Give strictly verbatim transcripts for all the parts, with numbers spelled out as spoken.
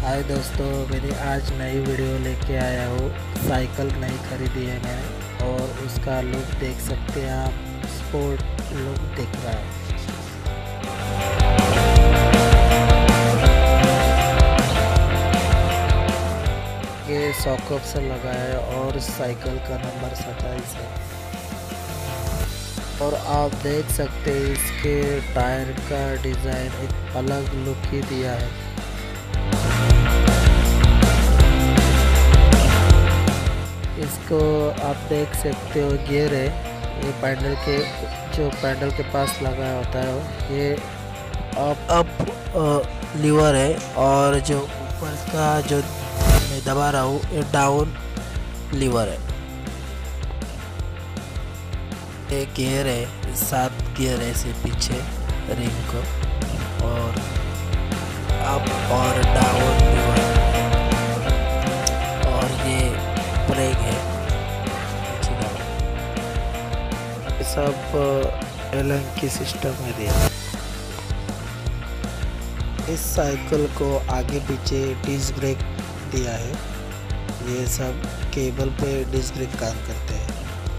हाय दोस्तों, मेरी आज नई वीडियो लेके आया हूँ। साइकिल नई खरीदी है मैंने और उसका लुक देख सकते हैं आप। स्पोर्ट लुक दिख रहा है। ये सॉकअप से लगा है और साइकिल का नंबर सत्ताईस है। और आप देख सकते हैं इसके टायर का डिज़ाइन एक अलग लुक ही दिया है। इसको आप देख सकते हो, गियर है ये पैडल के, जो पैडल के पास लगा होता है ये अप अप लीवर है, और जो ऊपर का जो मैं दबा रहा हूँ ये डाउन लीवर है। ये गियर है, सात गियर है इसे पीछे रिंग को, और अप और डाउन लीवर, और ये ब्रेक है। ये सब एलन की सिस्टम में दिया। इस साइकिल को आगे पीछे डिस्क ब्रेक दिया है। ये सब केबल पे डिस्क ब्रेक काम करते हैं।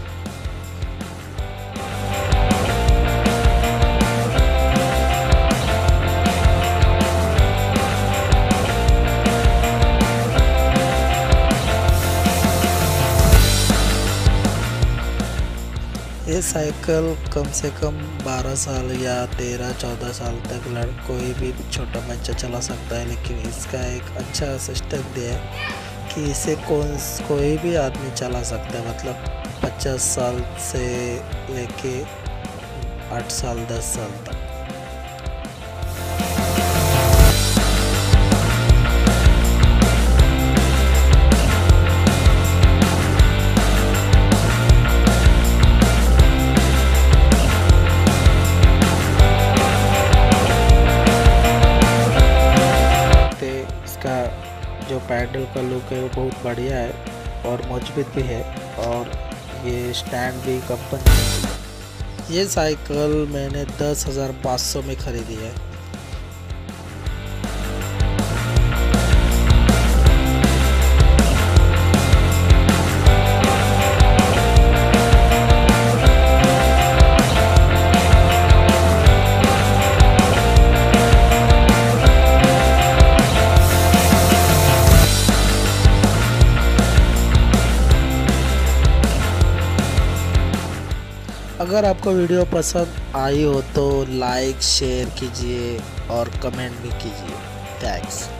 ये साइकिल कम से कम बारह साल या तेरह चौदह साल तक लड़ कोई भी छोटा बच्चा चला सकता है, लेकिन इसका एक अच्छा सिस्टम दिया है कि इसे कौन कोई भी आदमी चला सकता है। मतलब पचास साल से लेके आठ साल दस साल तक। इसका जो पैडल का लुक है वो बहुत बढ़िया है और मजबूत भी है, और ये स्टैंड भी कंपनी है। ये साइकिल मैंने दस हज़ार पाँच सौ में खरीदी है। अगर आपको वीडियो पसंद आई हो तो लाइक शेयर कीजिए और कमेंट भी कीजिए। थैंक्स।